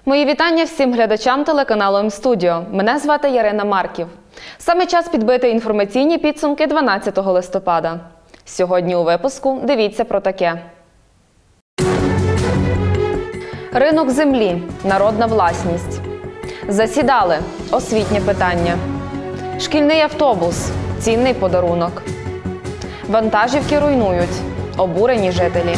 Мої вітання всім глядачам телеканалу М-студіо. Мене звати Ярина Марків. Саме час підбити інформаційні підсумки 12 листопада. Сьогодні у випуску дивіться про таке. Ринок землі. Народна власність. Засідали. Освітнє питання. Шкільний автобус. Цінний подарунок. Вантажівки руйнують. Обурені жителі.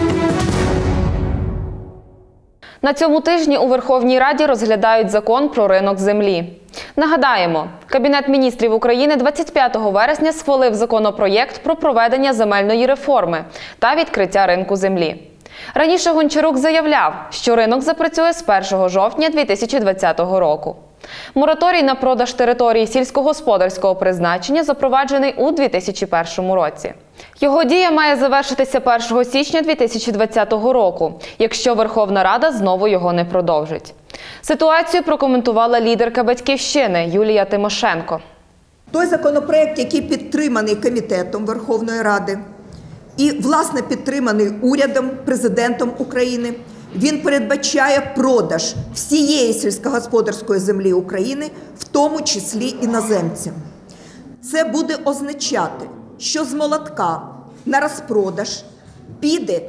На цьому тижні у Верховній Раді розглядають закон про ринок землі. Нагадаємо, Кабінет міністрів України 25 вересня схвалив законопроєкт про проведення земельної реформи та відкриття ринку землі. Раніше Гончарук заявляв, що ринок запрацює з 1 жовтня 2020 року. Мораторій на продаж територій сільськогосподарського призначення запроваджений у 2001 році. Його дія має завершитися 1 січня 2020 року, якщо Верховна Рада знову його не продовжить. Ситуацію прокоментувала лідерка «Батьківщини» Юлія Тимошенко. Той законопроект, який підтриманий Комітетом Верховної Ради і, власне, підтриманий урядом, президентом України, він передбачає продаж всієї сільськогосподарської землі України, в тому числі іноземцям. Це буде означати, що з молотка на розпродаж піде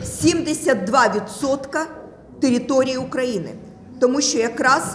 72% території України. Тому що якраз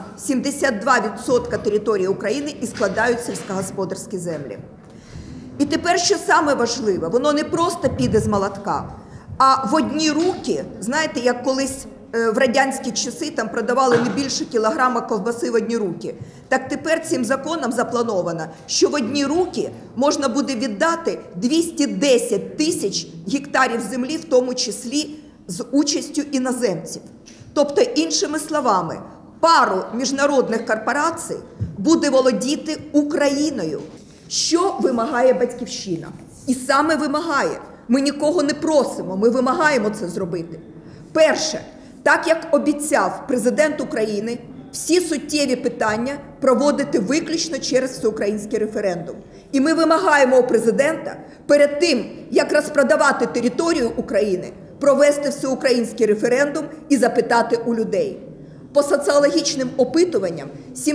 72% території України і складають сільськогосподарські землі. І тепер, що саме важливе, воно не просто піде з молотка, а в одні руки, знаєте, як колись в радянські часи там продавали не більше кілограма ковбаси в одні руки. Так тепер цим законом заплановано, що в одні руки можна буде віддати 210 тисяч гектарів землі, в тому числі з участю іноземців. Тобто, іншими словами, пару міжнародних корпорацій буде володіти Україною. Що вимагає Батьківщина? І саме вимагає. Ми нікого не просимо, ми вимагаємо це зробити. Перше, так як обіцяв президент України, всі суттєві питання проводити виключно через всеукраїнський референдум. І ми вимагаємо у президента перед тим, як розпродавати територію України, провести всеукраїнський референдум і запитати у людей. По соціологічним опитуванням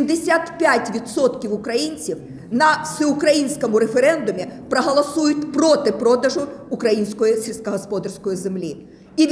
75% українців на всеукраїнському референдумі проголосують проти продажу української сільськогосподарської землі. І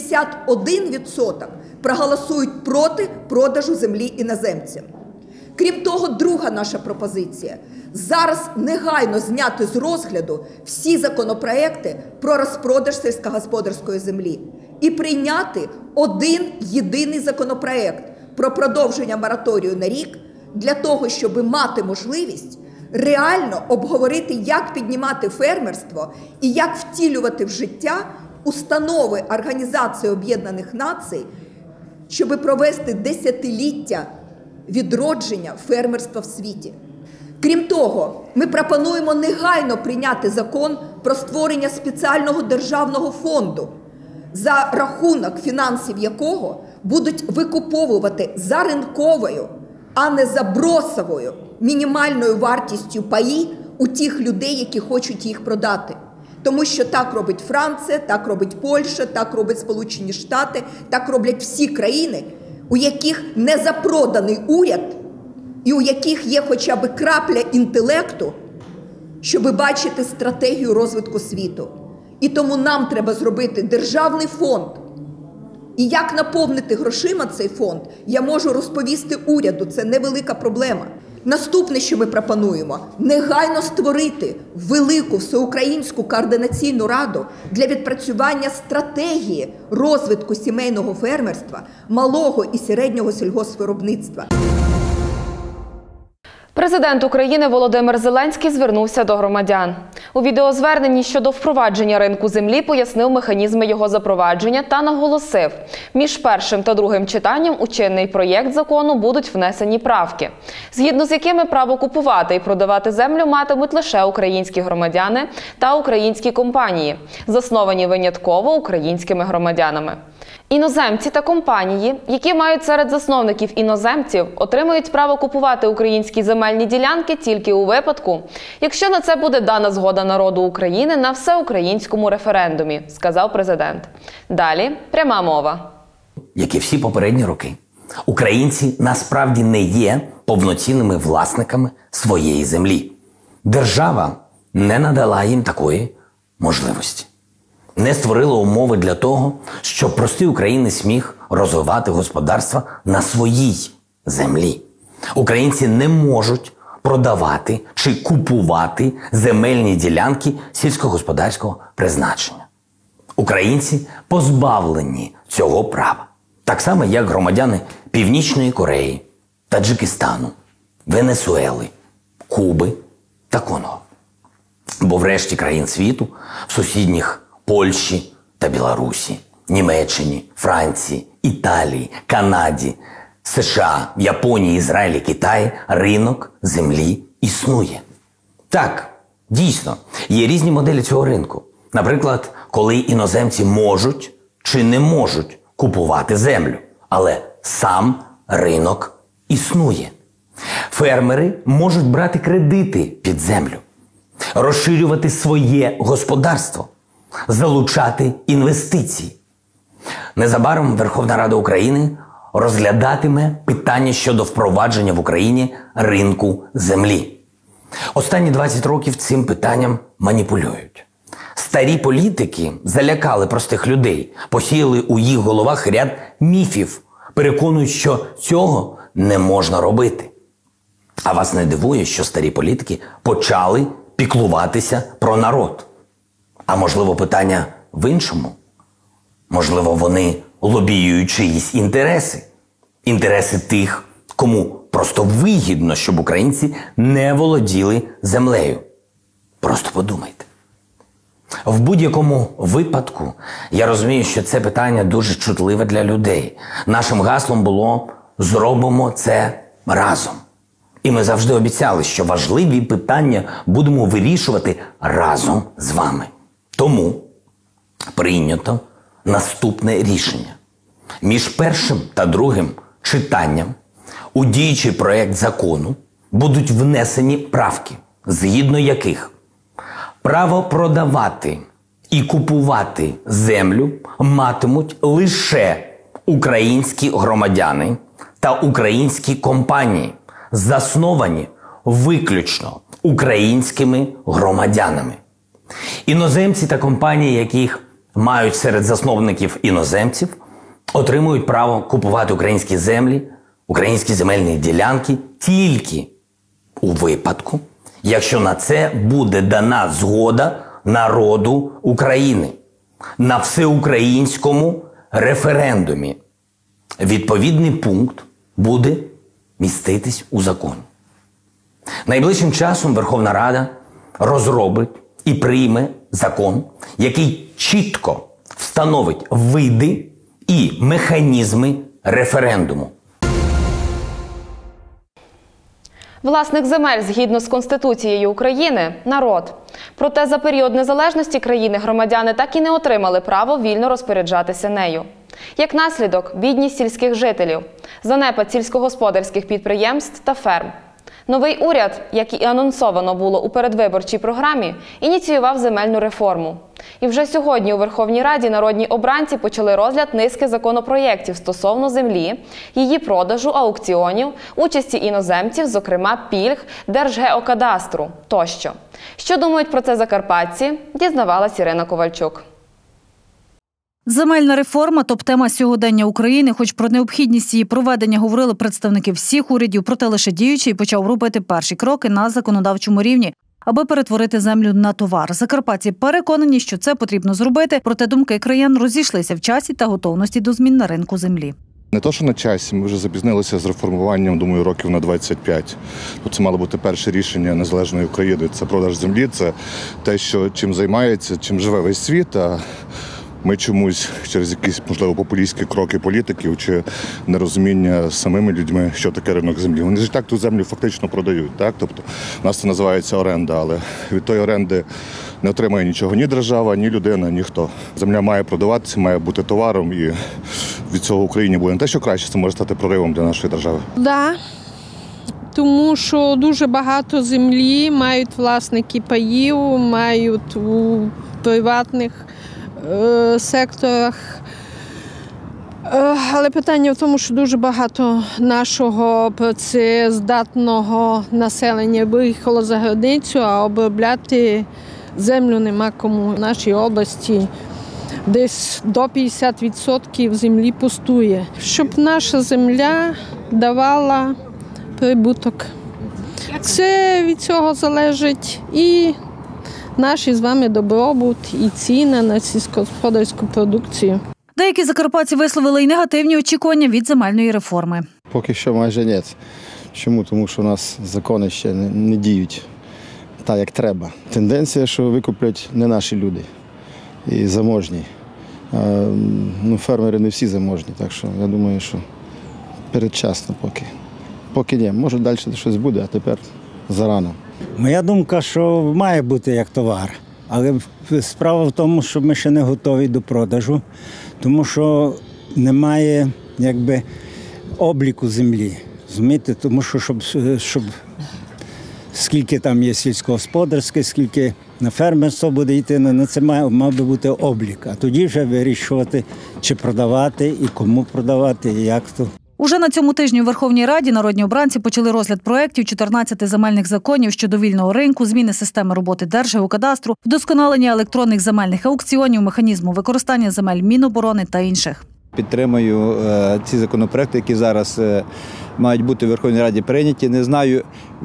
81% проголосують проти продажу землі іноземцям. Крім того, друга наша пропозиція – зараз негайно зняти з розгляду всі законопроекти про розпродаж сільськогосподарської землі і прийняти один єдиний законопроект про продовження мораторію на рік для того, щоб мати можливість реально обговорити, як піднімати фермерство і як втілювати в життя установи Організації Об'єднаних Націй, щоб провести десятиліття відродження фермерства в світі. Крім того, ми пропонуємо негайно прийняти закон про створення спеціального державного фонду, за рахунок фінансів якого будуть викуповувати за ринковою, а не за бросовою мінімальною вартістю паї у тих людей, які хочуть їх продати. Тому що так робить Франція, так робить Польща, так роблять Сполучені Штати, так роблять всі країни, у яких не запроданий уряд і у яких є хоча б крапля інтелекту, щоб бачити стратегію розвитку світу. І тому нам треба зробити державний фонд. І як наповнити грошима цей фонд, я можу розповісти уряду, це невелика проблема. Наступне, що ми пропонуємо – негайно створити велику всеукраїнську координаційну раду для відпрацювання стратегії розвитку сімейного фермерства, малого і середнього сільгоспвиробництва. Президент України Володимир Зеленський звернувся до громадян. У відеозверненні щодо впровадження ринку землі пояснив механізми його запровадження та наголосив, між першим та другим читанням у чинний проєкт закону будуть внесені правки, згідно з якими право купувати і продавати землю матимуть лише українські громадяни та українські компанії, засновані винятково українськими громадянами. Іноземці та компанії, які мають серед засновників іноземців, отримують право купувати українські земельні ділянки тільки у випадку, якщо на це буде дана згода народу України на всеукраїнському референдумі, сказав президент. Далі пряма мова. Як і всі попередні роки, Українці насправді не є повноцінними власниками своєї землі. Держава не надала їм такої можливості. Не створила умови для того, щоб простий українець міг розвивати господарство на своїй землі. Українці не можуть продавати чи купувати земельні ділянки сільськогосподарського призначення. Українці позбавлені цього права. Так само, як громадяни Північної Кореї, Таджикистану, Венесуели, Куби та Конго. Бо в решті країн світу, в сусідніх Польщі та Білорусі, Німеччині, Франції, Італії, Канаді, США, Японії, Ізраїлі, Китаї ринок землі існує. Так, дійсно, є різні моделі цього ринку. Наприклад, коли іноземці можуть чи не можуть купувати землю, але сам ринок існує. Фермери можуть брати кредити під землю, розширювати своє господарство, залучати інвестиції. Незабаром Верховна Рада України розглядатиме питання щодо впровадження в Україні ринку землі. Останні 20 років цим питанням маніпулюють. Старі політики залякали простих людей, посіяли у їх головах ряд міфів, переконують, що цього не можна робити. А вас не дивує, що старі політики почали піклуватися про народ? А можливо, питання в іншому? Можливо, вони лобіюють чиїсь інтереси? Інтереси тих, кому просто вигідно, щоб українці не володіли землею. Просто подумайте. В будь-якому випадку я розумію, що це питання дуже чутливе для людей. Нашим гаслом було «Зробимо це разом». І ми завжди обіцяли, що важливі питання будемо вирішувати разом з вами. Тому прийнято наступне рішення. Між першим та другим читанням у діючий проект закону будуть внесені правки, згідно яких право продавати і купувати землю матимуть лише українські громадяни та українські компанії, засновані виключно українськими громадянами. Іноземці та компанії, яких мають серед засновників іноземців, отримують право купувати українські землі, українські земельні ділянки тільки у випадку, якщо на це буде дана згода народу України на всеукраїнському референдумі. Відповідний пункт буде міститись у законі. Найближчим часом Верховна Рада розробить і прийме закон, який чітко встановить види і механізми референдуму. Власник земель згідно з Конституцією України – народ. Проте за період незалежності країни громадяни так і не отримали право вільно розпоряджатися нею. Як наслідок – бідність сільських жителів, занепад сільськогосподарських підприємств та ферм. Новий уряд, як і анонсовано було у передвиборчій програмі, ініціював земельну реформу. І вже сьогодні у Верховній Раді народні обранці почали розгляд низки законопроєктів стосовно землі, її продажу, аукціонів, участі іноземців, зокрема пільг, Держгеокадастру тощо. Що думають про це закарпатці, дізнавалась Ірина Ковальчук. Земельна реформа – топ-тема сьогодення України, хоч про необхідність її проведення говорили представники всіх урядів, проте лише діючий почав робити перші кроки на законодавчому рівні, аби перетворити землю на товар. Закарпатці переконані, що це потрібно зробити, проте думки краян розійшлися в часі та готовності до змін на ринку землі. Не то, що на часі, ми вже запізнилися з реформуванням, думаю, років на 25. Це мало бути перше рішення незалежної України. Це продаж землі, це те, чим займається, чим живе весь світ. А ми чомусь через якісь, можливо, популістські кроки політиків чи нерозуміння з самими людьми, що таке ринок землі. Вони ж так ту землю фактично продають. Так? Тобто, у нас це називається оренда, але від тої оренди не отримає нічого ні держава, ні людина, ніхто. Земля має продаватися, має бути товаром, і від цього Україні буде не те, що краще, це може стати проривом для нашої держави. Так, тому що дуже багато землі мають власники паїв, мають у приватних секторах Але питання в тому, що дуже багато нашого працездатного населення виїхало за границю, а обробляти землю нема кому. В нашій області десь до 50% землі пустує. Щоб наша земля давала прибуток. Це від цього залежить і наш з вами добробут, і ціна на сільськогосподарську продукцію. Деякі закарпатці висловили й негативні очікування від земельної реформи. Поки що майже ні. Чому? Тому що у нас закони ще не діють так, як треба. Тенденція, що викуплять не наші люди і заможні. Фермери не всі заможні, так що я думаю, що передчасно поки. Поки ні. Може далі щось буде, а тепер зарано. Моя думка, що має бути як товар. Але справа в тому, що ми ще не готові до продажу, тому що немає обліку землі. Розумієте? Тому що щоб скільки там є сільськогосподарське, скільки на фермерство буде йти, на це мав би бути облік. А тоді вже вирішувати, чи продавати, і кому продавати, і як то. Уже на цьому тижні у Верховній Раді народні обранці почали розгляд проєктів 14 земельних законів щодо вільного ринку, зміни системи роботи Держгеокадастру, вдосконалення електронних земельних аукціонів, механізму використання земель Міноборони та інших. Підтримую ці законопроекти, які зараз мають бути в Верховній Раді прийняті. Не знаю,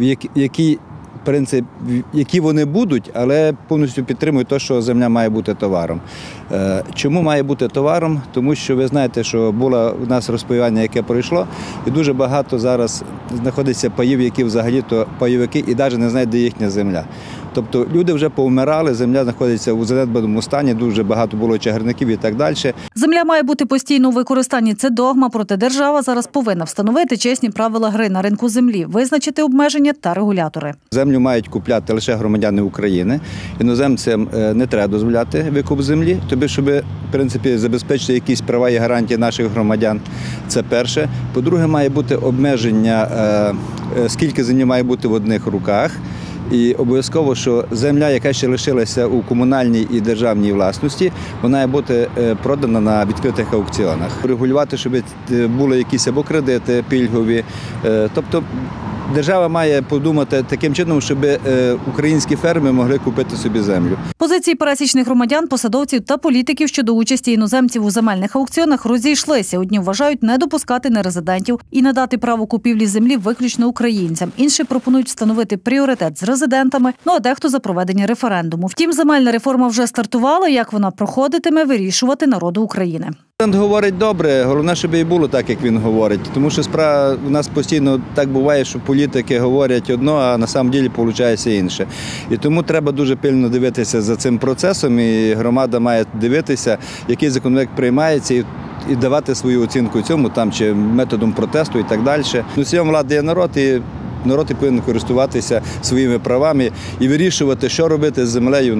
які вони будуть, але повністю підтримую те, що земля має бути товаром. Чому має бути товаром? Тому що ви знаєте, що було у нас розпаювання, яке пройшло, і дуже багато зараз знаходиться паїв, які взагалі-то пайовики і навіть не знають, де їхня земля. Тобто люди вже повмирали, земля знаходиться у занедбаному стані, дуже багато було чагарників і так далі. Земля має бути постійно у використанні. Це догма, проте держава зараз повинна встановити чесні правила гри на ринку землі, визначити обмеження та регулятори. Землю мають купляти лише громадяни України. Іноземцям не треба дозволяти викуп землі, тобі, щоб в принципі, забезпечити якісь права і гарантії наших громадян. Це перше. По-друге, має бути обмеження, скільки землі має бути в одних руках. І обов'язково, що земля, яка ще лишилася у комунальній і державній власності, вона має бути продана на відкритих аукціонах. Регулювати, щоб були якісь або кредити пільгові. Тобто держава має подумати таким чином, щоб українські ферми могли купити собі землю. Позиції пересічних громадян, посадовців та політиків щодо участі іноземців у земельних аукціонах розійшлися. Одні вважають не допускати нерезидентів і надати право купівлі землі виключно українцям. Інші пропонують встановити пріоритет з резидентами, а дехто за проведення референдуму. Втім, земельна реформа вже стартувала, як вона проходитиме, вирішувати народу України. Президент говорить добре, головне, щоб і було так, як він говорить. Тому що справа у нас постійно так буває, що політики говорять одно, а на самом ділі виходить інше. І тому треба дуже пильно дивитися за цим процесом, і громада має дивитися, який законопроект приймається, і давати свою оцінку цьому, там, чи методом протесту і так далі. Носієм влади є народ, і народ повинен користуватися своїми правами і вирішувати, що робити з землею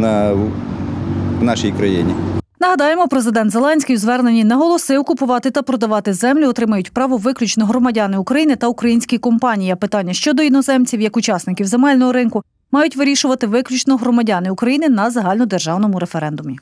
в нашій країні. Нагадаємо, президент Зеленський у зверненні наголосив, купувати та продавати землю отримають право виключно громадяни України та українські компанії. А питання щодо іноземців, як учасників земельного ринку, мають вирішувати виключно громадяни України на загальнодержавному референдумі.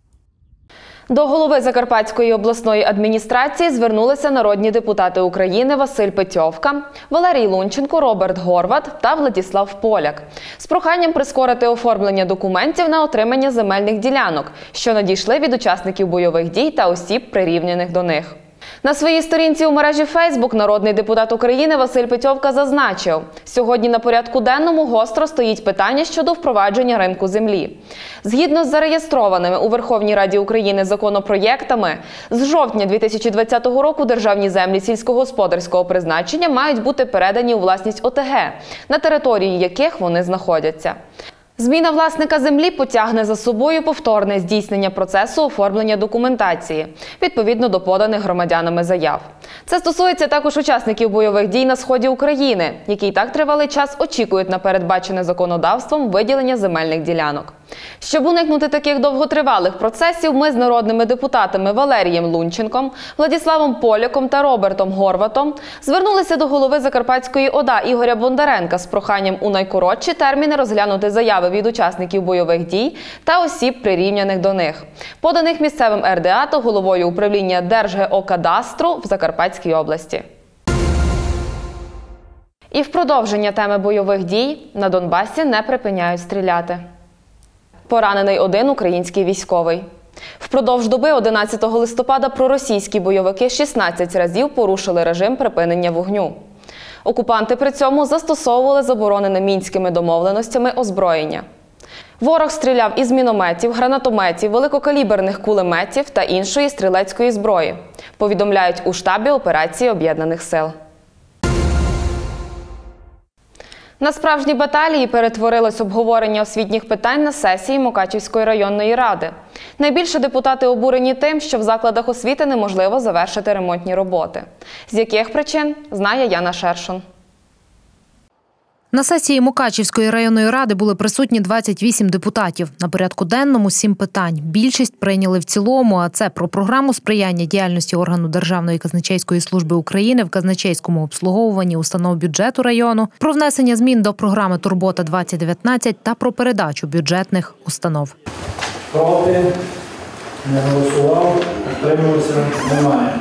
До голови Закарпатської обласної адміністрації звернулися народні депутати України Василь Петьовка, Валерій Лунченко, Роберт Горват та Владислав Поляк з проханням прискорити оформлення документів на отримання земельних ділянок, що надійшли від учасників бойових дій та осіб, прирівняних до них. На своїй сторінці у мережі Facebook народний депутат України Василь Петьовка зазначив, сьогодні на порядку денному гостро стоїть питання щодо впровадження ринку землі. Згідно з зареєстрованими у Верховній Раді України законопроєктами, з жовтня 2020 року державні землі сільськогосподарського призначення мають бути передані у власність ОТГ, на території яких вони знаходяться. Зміна власника землі потягне за собою повторне здійснення процесу оформлення документації, відповідно до поданих громадянами заяв. Це стосується також учасників бойових дій на сході України, які й так тривалий час очікують на передбачене законодавством виділення земельних ділянок. Щоб уникнути таких довготривалих процесів, ми з народними депутатами Валерієм Лунченком, Владиславом Поляком та Робертом Горватом звернулися до голови Закарпатської ОДА Ігоря Бондаренка з проханням у найкоротші терміни розглянути заяви від учасників бойових дій та осіб, прирівняних до них, поданих місцевим РДА та головою управління Держгеокадастру в Закарпатській області. І в продовження теми бойових дій на Донбасі не припиняють стріляти. Поранений один український військовий. Впродовж доби 11 листопада проросійські бойовики 16 разів порушили режим припинення вогню. Окупанти при цьому застосовували заборонене мінськими домовленостями озброєння. Ворог стріляв із мінометів, гранатометів, великокаліберних кулеметів та іншої стрілецької зброї, повідомляють у штабі операції Об'єднаних сил. На справжні баталії перетворилось обговорення освітніх питань на сесії Мукачівської районної ради. Найбільше депутати обурені тим, що в закладах освіти неможливо завершити ремонтні роботи. З яких причин, знає Яна Шершун. На сесії Мукачівської районної ради були присутні 28 депутатів. На порядку денному 7 питань. Більшість прийняли в цілому, а це про програму сприяння діяльності органу Державної казначейської служби України в казначейському обслуговуванні установ бюджету району, про внесення змін до програми «Турбота-2019» та про передачу бюджетних установ. Проти, не голосував, утримувався, немає.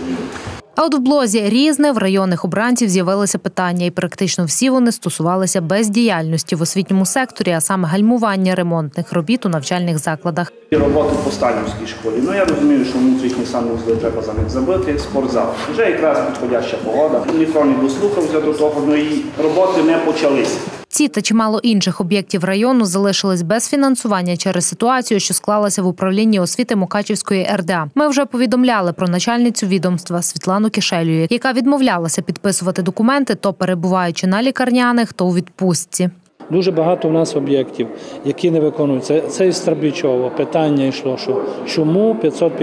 А от в блозі «Різне» в районних обранців з'явилися питання, і практично всі вони стосувалися бездіяльності в освітньому секторі, а саме гальмування ремонтних робіт у навчальних закладах. Роботи по Сталінській школі. Я розумію, що внутрішні санвузли треба за них забити, спортзал. Вже якраз підходяща погода. Ніхто не дослухався до того, і роботи не почалися. Ці та чимало інших об'єктів району залишились без фінансування через ситуацію, що склалася в управлінні освіти Мукачівської РДА. Ми вже повідомляли про начальницю відомства Світлану Кишелю, яка відмовлялася підписувати документи, то перебуваючи на лікарняних, то у відпустці. Дуже багато в нас об'єктів, які не виконуються. Це із Трабічово. Питання йшло, що чому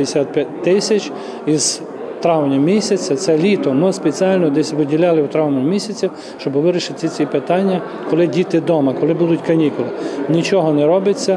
555 тисяч із травня місяця, це літо, ми спеціально десь виділяли в травні місяці, щоб вирішити ці питання, коли діти вдома, коли будуть канікули. Нічого не робиться,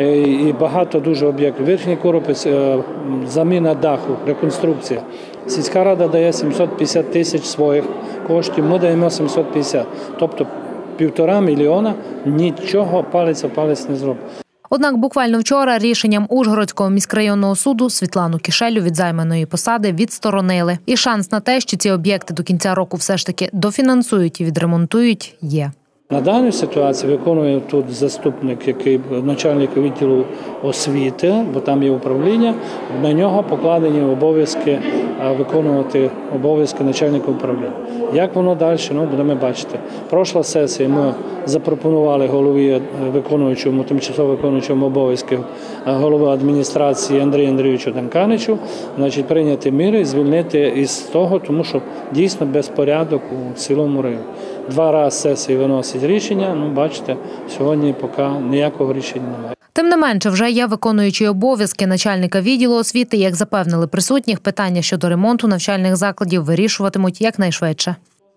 і багато дуже об'єктів. Верхній Коропець, заміна даху, реконструкція. Сільська рада дає 750 тисяч своїх коштів, ми даємо 750. Тобто 1,5 мільйона нічого палець о палець не зробить. Однак буквально вчора рішенням Ужгородського міськрайонного суду Світлану Кишелю від займаної посади відсторонили. І шанс на те, що ці об'єкти до кінця року все ж таки дофінансують і відремонтують, є. На даній ситуації виконує тут заступник, який начальник відділу освіти, бо там є управління, на нього покладені обов'язки виконувати обов'язки начальника управління. Як воно далі, будемо бачити. Пройшла сесія, ми запропонували голові виконуючому, тимчасово виконуючому обов'язки голови адміністрації Андрію Андрійовичу Данканичу, прийняти міри і звільнити із того, тому що дійсно безпорядок у цілому районі. 2 рази сесії виносять рішення, бачите, сьогодні поки ніякого рішення немає. Тим не менше, вже є виконуючі обов'язки начальника відділу освіти. Як запевнили присутніх, питання щодо ремонту навчальних закладів вирішуватимуть якнайшвидше.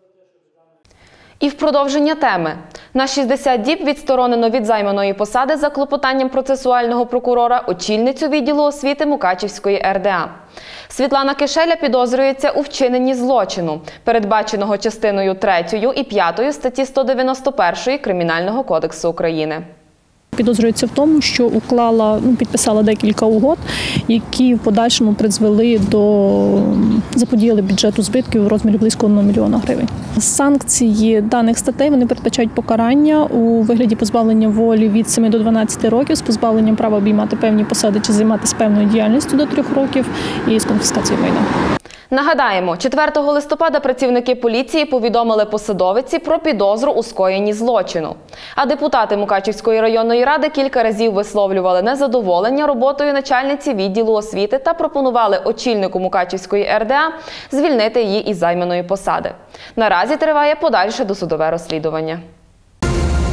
І в продовження теми. На 60 діб відсторонено від займаної посади за клопотанням процесуального прокурора очільницю відділу освіти Мукачівської РДА. Світлана Кишеля підозрюється у вчиненні злочину, передбаченого частиною 3 і 5 статті 191 Кримінального кодексу України. Підозрюється в тому, що підписала декілька угод, які в подальшому призвели до заподіяли бюджету збитків у розмірі близько 1 мільйона гривень. Санкції даних статей вони передбачають покарання у вигляді позбавлення волі від 7 до 12 років з позбавленням права обіймати певні посади чи займатися певною діяльністю до 3 років і з конфіскацією майна. Нагадаємо, 4 листопада працівники поліції повідомили посадовиці про підозру у скоєнні злочину. А депутати Мукачівської районної ради кілька разів висловлювали незадоволення роботою начальниці відділу освіти та пропонували очільнику Мукачівської РДА звільнити її із займаної посади. Наразі триває подальше досудове розслідування.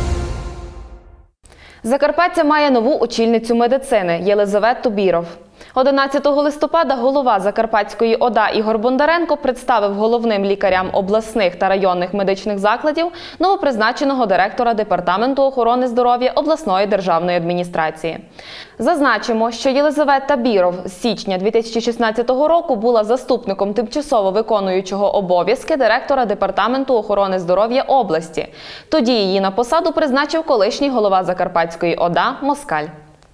Закарпаття має нову очільницю медицини – Єлизавету Біров. 11 листопада голова Закарпатської ОДА Ігор Бондаренко представив головним лікарям обласних та районних медичних закладів новопризначеного директора Департаменту охорони здоров'я обласної державної адміністрації. Зазначимо, що Єлизавета Біров з січня 2016 року була заступником тимчасово виконуючого обов'язки директора Департаменту охорони здоров'я області. Тоді її на посаду призначив колишній голова Закарпатської ОДА Москаль.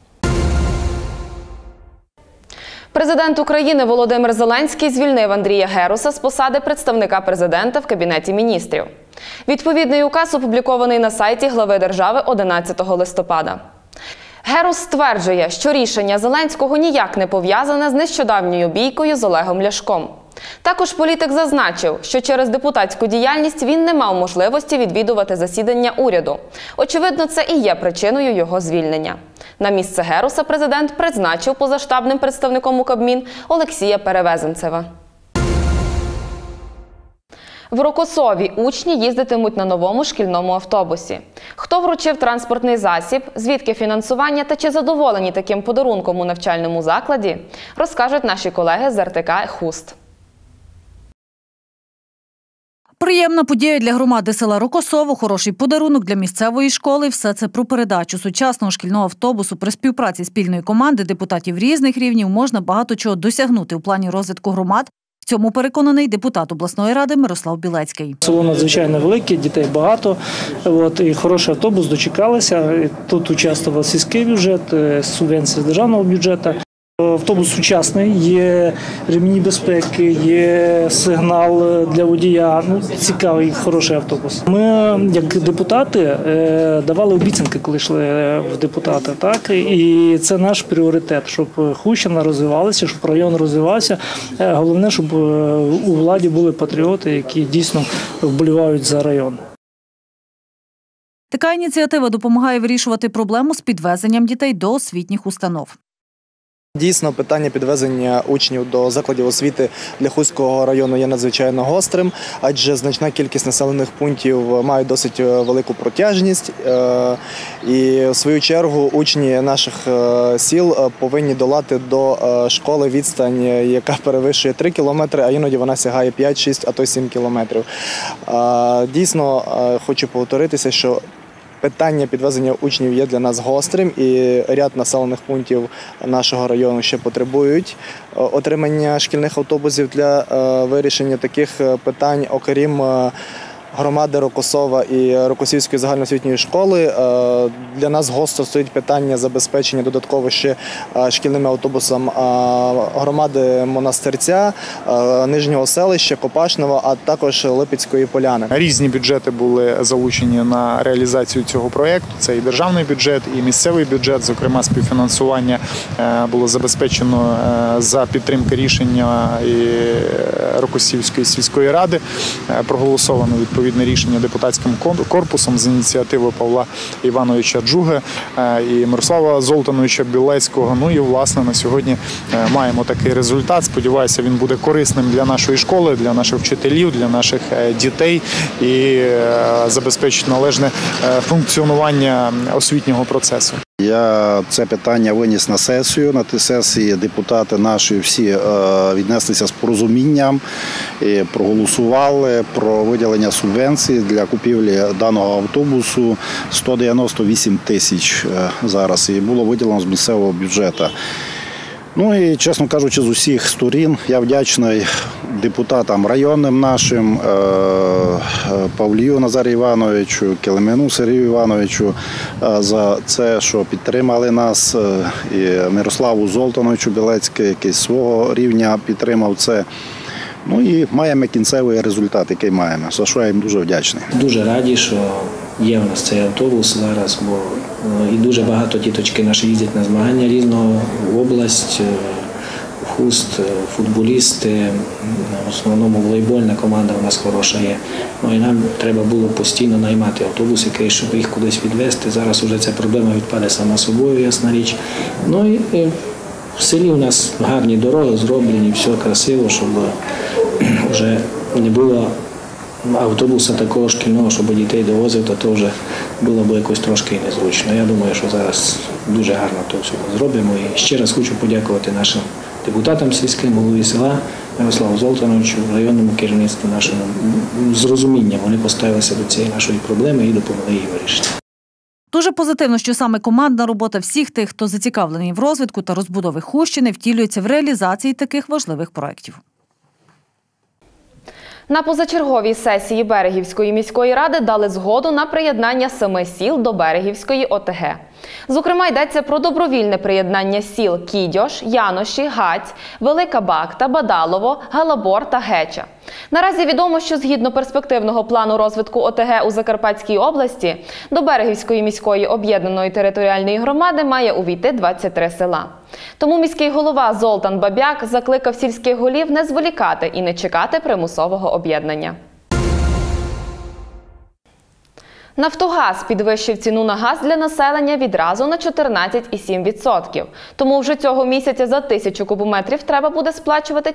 Президент України Володимир Зеленський звільнив Андрія Геруса з посади представника президента в Кабінеті міністрів. Відповідний указ опублікований на сайті глави держави 11 листопада. Герус стверджує, що рішення Зеленського ніяк не пов'язане з нещодавньою бійкою з Олегом Ляшком. Також політик зазначив, що через депутатську діяльність він не мав можливості відвідувати засідання уряду. Очевидно, це і є причиною його звільнення. На місце Геруса президент призначив позаштабним представником у Кабмін Олексія Перевезенцева. В Рокосові учні їздитимуть на новому шкільному автобусі. Хто вручив транспортний засіб, звідки фінансування та чи задоволені таким подарунком у навчальному закладі, розкажуть наші колеги з РТК «Хуст». Приємна подія для громади села Рокосово, хороший подарунок для місцевої школи – все це про передачу сучасного шкільного автобусу. При співпраці спільної команди депутатів різних рівнів можна багато чого досягнути у плані розвитку громад. В цьому переконаний депутат обласної ради Мирослав Білецький. Село надзвичайно велике, дітей багато, і хороший автобус дочекалися. Тут участвував сільський бюджет, субвенція з державного бюджету. Автобус сучасний, є ремені безпеки, є сигнал для водія. Цікавий, хороший автобус. Ми, як депутати, давали обіцянки, коли йшли в депутати. Так? І це наш пріоритет, щоб Хустщина розвивалася, щоб район розвивався. Головне, щоб у владі були патріоти, які дійсно вболівають за район. Така ініціатива допомагає вирішувати проблему з підвезенням дітей до освітніх установ. Дійсно, питання підвезення учнів до закладів освіти для Хустського району є надзвичайно гострим, адже значна кількість населених пунктів мають досить велику протяжність. І, в свою чергу, учні наших сіл повинні долати до школи відстань, яка перевищує 3 кілометри, а іноді вона сягає 5, 6, а то й 7 кілометрів. Дійсно, хочу повторитися, що питання підвезення учнів є для нас гострим, і ряд населених пунктів нашого району ще потребують отримання шкільних автобусів для вирішення таких питань. Окрім громади Рокосова і Рокосівської загальноосвітньої школи, для нас гостро стоїть питання забезпечення додатково ще шкільними автобусами громади Монастирця, Нижнього селища, Копашного, а також Липецької Поляни. Різні бюджети були залучені на реалізацію цього проєкту. Це і державний бюджет, і місцевий бюджет. Зокрема, співфінансування було забезпечено за підтримки рішення і Рокосівської сільської ради. Проголосовано відповідне рішення депутатським корпусом з ініціативи Павла Івановича Джуги і Мирослава Золтановича Білецького. Ну і, власне, на сьогодні маємо такий результат. Сподіваюся, він буде корисним для нашої школи, для наших вчителів, для наших дітей і забезпечить належне функціонування освітнього процесу. Я це питання виніс на сесію. На тій сесії депутати наші всі віднеслися з порозумінням, і проголосували про виділення субвенції для купівлі даного автобусу 198 тисяч зараз, і було виділено з місцевого бюджету. Ну і, чесно кажучи, з усіх сторін я вдячний депутатам районним нашим, Павлію Назарію Івановичу, Келемину Сергію Івановичу за це, що підтримали нас, і Мирославу Золтановичу Білецький, який з свого рівня підтримав це. Ну і маємо кінцевий результат, який маємо, за що я їм дуже вдячний. Дуже раді, що є у нас цей автобус зараз, бо і дуже багато діточки наші їздять на змагання різного в область, в Хуст, футболісти, в основному волейбольна команда у нас хороша є. Ну і нам треба було постійно наймати автобус, який, щоб їх кудись відвезти. Зараз вже ця проблема відпаде сама собою, ясна річ. Ну і в селі у нас гарні дороги зроблені, все красиво, щоб вже не було автобуса такого шкільного, щоб дітей довозив, то вже було б якось трошки і незручно. Я думаю, що зараз дуже гарно то все зробимо. І ще раз хочу подякувати нашим депутатам сільським, голові села Мирославу Золтановичу, районному керівництву нашому. З розумінням вони поставилися до цієї нашої проблеми і допомогли її вирішити. Дуже позитивно, що саме командна робота всіх тих, хто зацікавлений в розвитку та розбудові Хустщини, втілюється в реалізації таких важливих проєктів. На позачерговій сесії Берегівської міської ради дали згоду на приєднання 7 сіл до Берегівської ОТГ. Зокрема, йдеться про добровільне приєднання сіл Кідьош, Яноші, Гаць, Велика Бахта, Бадалово, Галабор та Геча. Наразі відомо, що згідно перспективного плану розвитку ОТГ у Закарпатській області до Берегівської міської об'єднаної територіальної громади має увійти 23 села. Тому міський голова Золтан Бабяк закликав сільських голів не зволікати і не чекати примусового об'єднання. Нафтогаз підвищив ціну на газ для населення відразу на 14,7%. Тому вже цього місяця за 1000 кубометрів треба буде сплачувати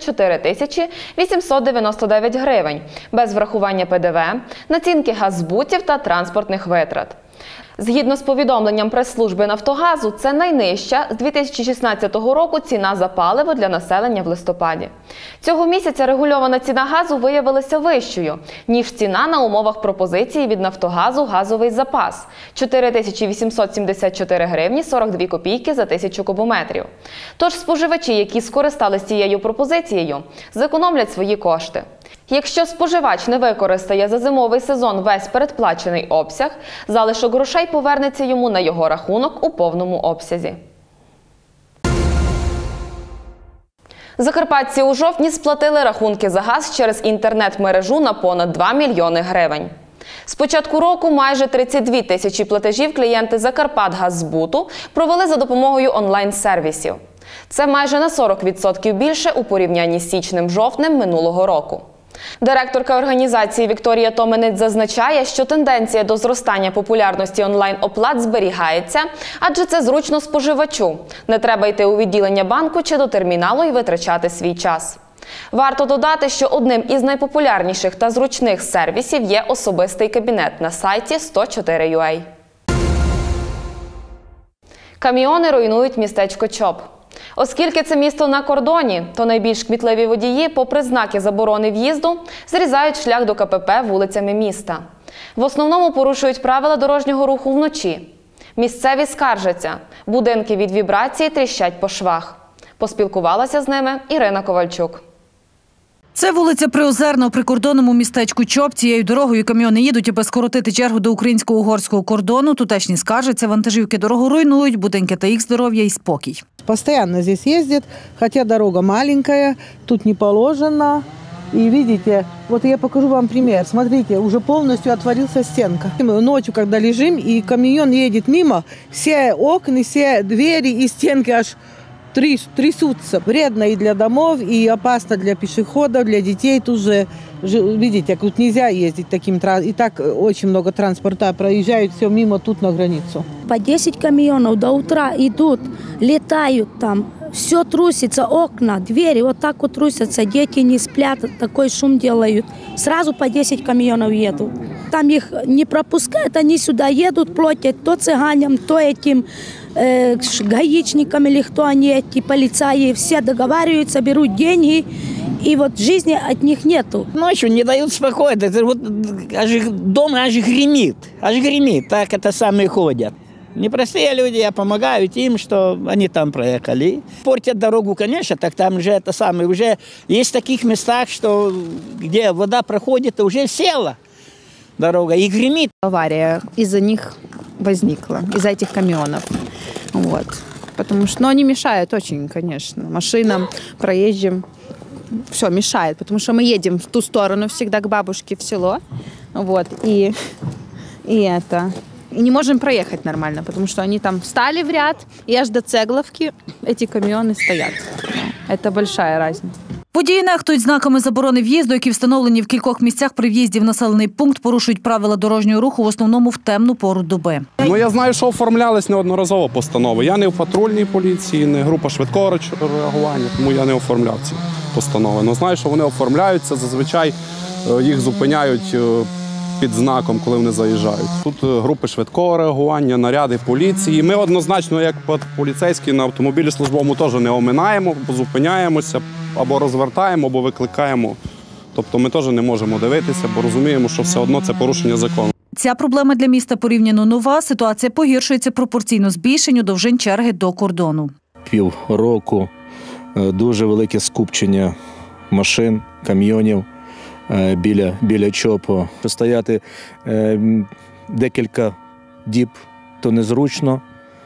4899 гривень, без врахування ПДВ, націнки газзбутів та транспортних витрат. Згідно з повідомленням прес-служби «Нафтогазу», це найнижча з 2016 року ціна за паливо для населення в листопаді. Цього місяця регульована ціна газу виявилася вищою, ніж ціна на умовах пропозиції від «Нафтогазу» газовий запас – 4874 гривні 42 копійки за 1000 кубометрів. Тож споживачі, які скористались цією пропозицією, зекономлять свої кошти. Якщо споживач не використає за зимовий сезон весь передплачений обсяг, залишок грошей повернеться йому на його рахунок у повному обсязі. Закарпатці у жовтні сплатили рахунки за газ через інтернет-мережу на понад 2 мільйони гривень. З початку року майже 32 тисячі платежів клієнти Закарпатгаззбуту провели за допомогою онлайн-сервісів. Це майже на 40% більше у порівнянні з січнем-жовтнем минулого року. Директорка організації Вікторія Томенець зазначає, що тенденція до зростання популярності онлайн-оплат зберігається, адже це зручно споживачу. Не треба йти у відділення банку чи до терміналу і витрачати свій час. Варто додати, що одним із найпопулярніших та зручних сервісів є особистий кабінет на сайті 104.ua. Каміони руйнують містечко Чоп. Оскільки це місто на кордоні, то найбільш кмітливі водії, попри знаки заборони в'їзду, зрізають шлях до КПП вулицями міста. В основному порушують правила дорожнього руху вночі. Місцеві скаржаться – будинки від вібрації тріщать по швах. Поспілкувалася з ними Ірина Ковальчук. Це вулиця Приозерна у прикордонному містечку Чоп. Цією дорогою каміони їдуть, аби скоротити чергу до українсько-угорського кордону. Тутешні скаржаться, вантажівки дорогу руйнують, будинки та їх здоров'я і спокій. Постоянно здесь ездят, хотя дорога маленькая, тут не положено. И видите, вот я покажу вам пример. Смотрите, уже полностью отворился стенка. Мы ночью, когда лежим, и камион едет мимо, все окна, все двери и стенки аж трясутся. Вредно и для домов, и опасно для пешеходов, для детей. Тут же, видите, тут нельзя ездить таким транспортом. И так очень много транспорта проезжают все мимо тут на границу. По 10 камионов до утра идут, летают там. Все трусится, окна, двери, вот так вот трусятся, дети не сплят, такой шум делают. Сразу по 10 камионов едут. Там их не пропускают, они сюда едут, платят то цыганям, то этим гаишникам или кто они, эти полицаи, все договариваются, берут деньги, и вот жизни от них нету. Ночью не дают спокойно, вот дом аж гремит, так это самые ходят. Непростые люди, я помогаю им, что они там проехали. Портят дорогу, конечно, так там же это самое. Уже есть в таких местах, что где вода проходит, уже села дорога и гремит. Авария из-за них возникла, из-за этих камионов. Вот. Потому что они мешают очень, конечно, машинам, проезжим. Все мешает, потому что мы едем в ту сторону всегда к бабушке в село. Вот. И не можем проехать нормально, потому что они там встали в ряд, и аж до Цегловки эти камионы стоят. Это большая разница. Водії нехтують знаками заборони в'їзду, які встановлені в кількох місцях при в'їзді в населений пункт, порушують правила дорожнього руху в основному в темну пору доби. Я знаю, що оформлялись неодноразово постанови. Я не в патрульній поліції, не група швидкого реагування, тому я не оформляв ці постанови. Знаю, що вони оформляються, зазвичай їх зупиняють під знаком, коли вони заїжджають. Тут групи швидкого реагування, наряди поліції. Ми однозначно, як поліцейські на автомобілі службовому, теж не оминаємо, зупиняємося, або розвертаємо, або викликаємо. Тобто ми теж не можемо дивитися, бо розуміємо, що все одно це порушення закону. Ця проблема для міста порівняно нова. Ситуація погіршується пропорційно збільшенню довжин черги до кордону. Півроку дуже велике скупчення машин, камйонів біля ЧОПу. Стояти декілька діб то незручно.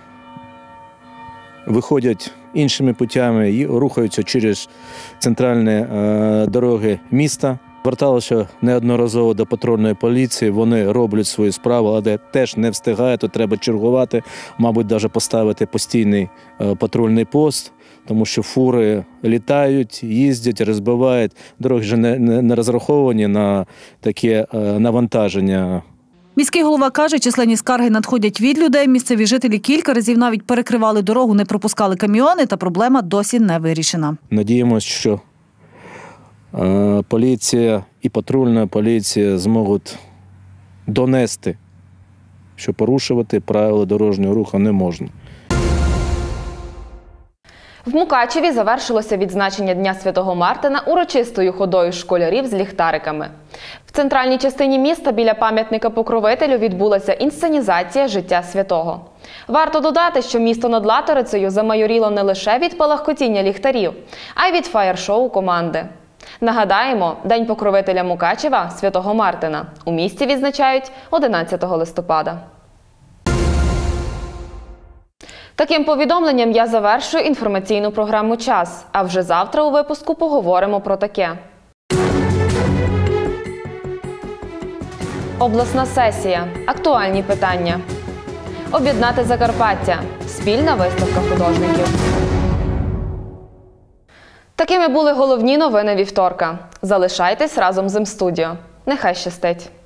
Виходять іншими путями і рухаються через центральні дороги міста. Зверталося неодноразово до патрульної поліції, вони роблять свою справу, але теж не встигають, то треба чергувати, мабуть, навіть поставити постійний патрульний пост, тому що фури літають, їздять, розбивають, дороги вже не розраховані на таке навантаження. Міський голова каже, численні скарги надходять від людей. Місцеві жителі кілька разів навіть перекривали дорогу, не пропускали каміони, та проблема досі не вирішена. Надіємося, що поліція і патрульна поліція зможуть донести, що порушувати правила дорожнього руху не можна. В Мукачеві завершилося відзначення Дня Святого Мартина урочистою ходою школярів з ліхтариками. В центральній частині міста біля пам'ятника Покровителю відбулася інсценізація життя святого. Варто додати, що місто над Латорицею замайоріло не лише від палахкотіння ліхтарів, а й від фаєр-шоу команди. Нагадаємо, День покровителя Мукачева – Святого Мартина у місті відзначають 11 листопада. Таким повідомленням я завершую інформаційну програму «Час». А вже завтра у випуску поговоримо про таке. Обласна сесія. Актуальні питання. Об'єднати Закарпаття. Спільна виставка художників. Такими були головні новини вівторка. Залишайтесь разом з М-студіо. Нехай щастить!